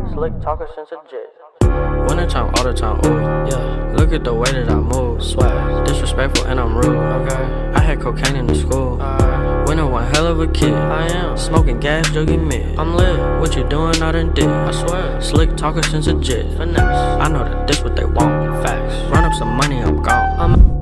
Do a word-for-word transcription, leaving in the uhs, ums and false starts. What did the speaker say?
Slick talker since a jet. Winter time, all the time, ooh, yeah. Look at the way that I move, swag. Disrespectful and I'm rude, okay. I had cocaine in the school. Alright. Winter one hell of a kid. I am smoking gas, jogging mid. I'm lit. What you doing? I done did. I swear. Slick talker since a jet. Finesse. I know that this what they want. Facts. Run up some money, I'm gone. I'm